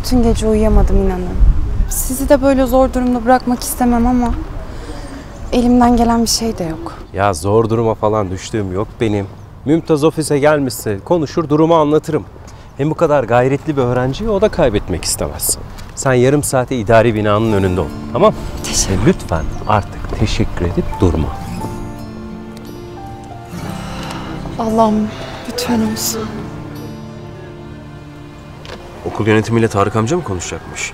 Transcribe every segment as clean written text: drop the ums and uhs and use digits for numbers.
bütün gece uyuyamadım inanın. Sizi de böyle zor durumda bırakmak istemem ama elimden gelen bir şey de yok. Ya zor duruma falan düştüğüm yok benim. Mümtaz ofise gelmişse konuşur durumu anlatırım. Hem bu kadar gayretli bir öğrenciyi o da kaybetmek istemez. Sen yarım saate idari binanın önünde ol, tamam? Teşekkür. Lütfen artık teşekkür edip durma. Allah'ım lütfen olsun. Okul yönetimiyle Tarık amca mı konuşacakmış?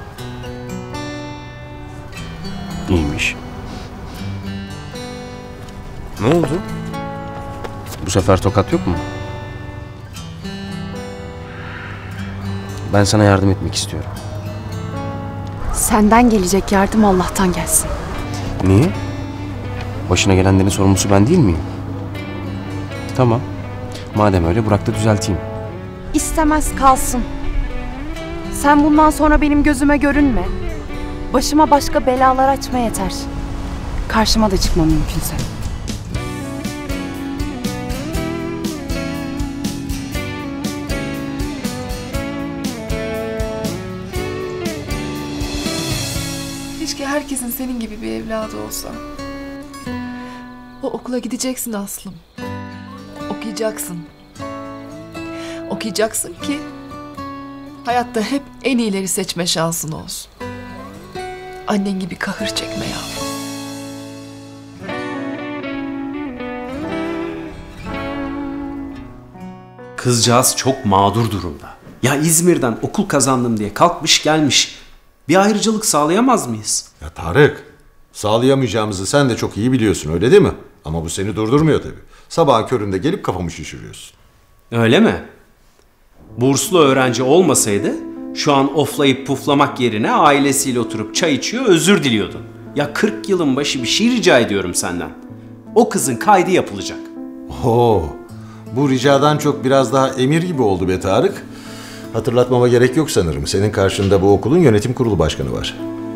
İyiymiş. Ne oldu? Bu sefer tokat yok mu? Ben sana yardım etmek istiyorum. Senden gelecek yardım Allah'tan gelsin. Niye? Başına gelenlerin sorumlusu ben değil miyim? Tamam. Madem öyle bırak da düzelteyim. İstemez kalsın. Sen bundan sonra benim gözüme görünme. Başıma başka belalar açma yeter. Karşıma da çıkma mümkünse. Keşke herkesin senin gibi bir evladı olsa. O okula gideceksin Aslım. Okuyacaksın. Okuyacaksın ki hayatta hep en iyileri seçme şansın olsun. Annen gibi kahır çekme yavrum. Kızcağız çok mağdur durumda. Ya İzmir'den okul kazandım diye kalkmış gelmiş. Bir ayrıcalık sağlayamaz mıyız? Ya Tarık, sağlayamayacağımızı sen de çok iyi biliyorsun öyle değil mi? Ama bu seni durdurmuyor tabii. Sabahın köründe gelip kafamı şişiriyorsun. Öyle mi? Burslu öğrenci olmasaydı şu an oflayıp puflamak yerine ailesiyle oturup çay içiyor özür diliyordun. Ya 40 yılın başı bir şey rica ediyorum senden. O kızın kaydı yapılacak. Oo, bu ricadan çok biraz daha emir gibi oldu be Tarık. Hatırlatmama gerek yok sanırım. Senin karşında bu okulun yönetim kurulu başkanı var.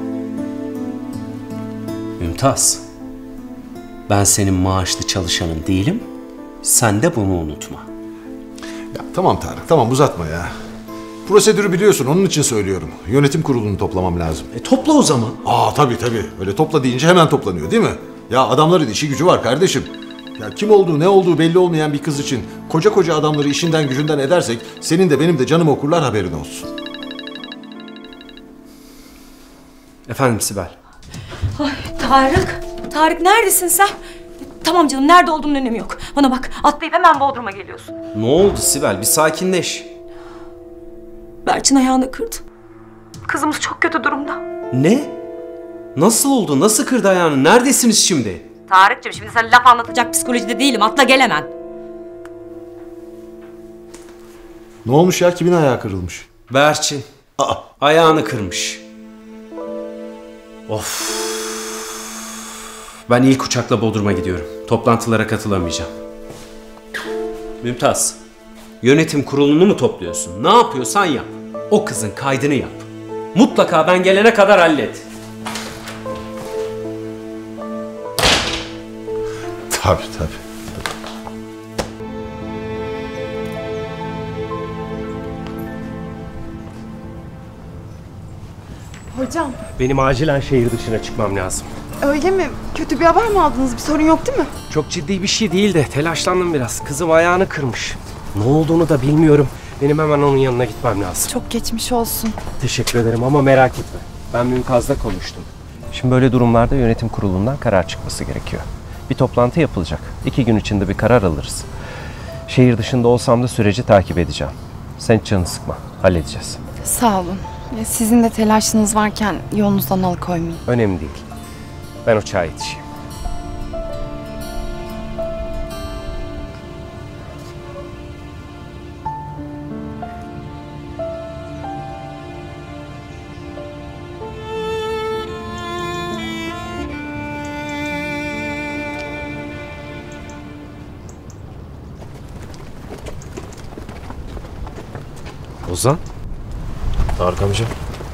Mümtaz, ben senin maaşlı çalışanın değilim. Sen de bunu unutma. Ya tamam Tarık, tamam uzatma ya. Prosedürü biliyorsun, onun için söylüyorum. Yönetim kurulunu toplamam lazım. Topla o zaman. Tabii. Öyle topla deyince hemen toplanıyor değil mi? Ya adamların işi gücü var kardeşim. Ya kim olduğu ne olduğu belli olmayan bir kız için koca adamları işinden gücünden edersek senin de benim de canımı okurlar, haberin olsun. Efendim Sibel. Ay Tarık neredesin sen? Tamam canım, nerede olduğunun önemi yok. Bana bak, atlayıp hemen Bodrum'a geliyorsun. Ne oldu Sibel? Bir sakinleş. Berçin ayağını kırdı. Kızımız çok kötü durumda. Ne? Nasıl oldu? Nasıl kırdı ayağını? Neredesiniz şimdi? Tarık'cığım, şimdi sen laf anlatacak psikolojide değilim. Atla gel hemen. Ne olmuş ya? Kimin ayağı kırılmış? Berçin. Ayağını kırmış. Of. Ben ilk uçakla Bodrum'a gidiyorum. Toplantılara katılamayacağım. Mümtaz, yönetim kurulunu mu topluyorsun? Ne yapıyorsan yap. O kızın kaydını yap. Mutlaka ben gelene kadar hallet. Tabii. Hocam Benim acilen şehir dışına çıkmam lazım. öyle mi? Kötü bir haber mi aldınız? Bir sorun yok değil mi? Çok ciddi bir şey değil de telaşlandım biraz. Kızım ayağını kırmış. Ne olduğunu da bilmiyorum. Benim hemen onun yanına gitmem lazım. Çok geçmiş olsun. Teşekkür ederim ama merak etme. Ben Mümtaz'la konuştum. Şimdi böyle durumlarda yönetim kurulundan karar çıkması gerekiyor. Bir toplantı yapılacak. 2 gün içinde bir karar alırız. Şehir dışında olsam da süreci takip edeceğim. Sen hiç canını sıkma. Halledeceğiz. Sağ olun. Sizin de telaşınız varken yolunuzdan alıkoymayın. Önemli değil. Ben uçağa yetişeyim. Ozan? Tarık amca.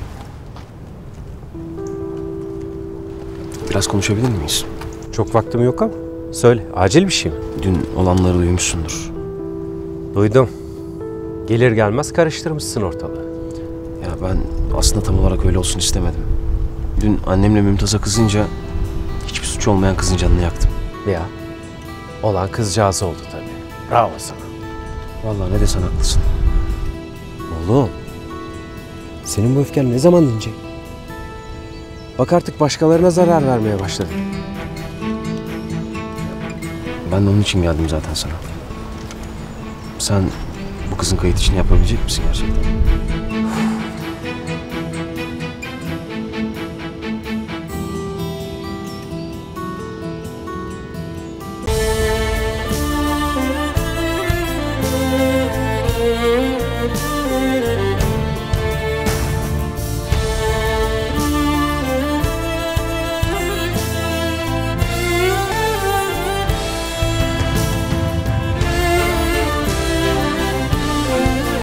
Biraz konuşabilir miyiz? Çok vaktim yok ama. Söyle, acil bir şey mi? Dün olanları duymuşsundur. Duydum. Gelir gelmez karıştırmışsın ortalığı. Ya ben aslında tam olarak öyle olsun istemedim. Dün annemle Mümtaz'a kızınca hiçbir suç olmayan kızın canını yaktım. Ya, olan kızcağız oldu tabii. Bravo sana. Vallahi ne desen haklısın. Oğlum, senin bu öfken ne zaman dinecek? Bak artık başkalarına zarar vermeye başladın. Ben de onun için geldim zaten sana. Sen bu kızın kayıt için yapabilecek misin gerçekten?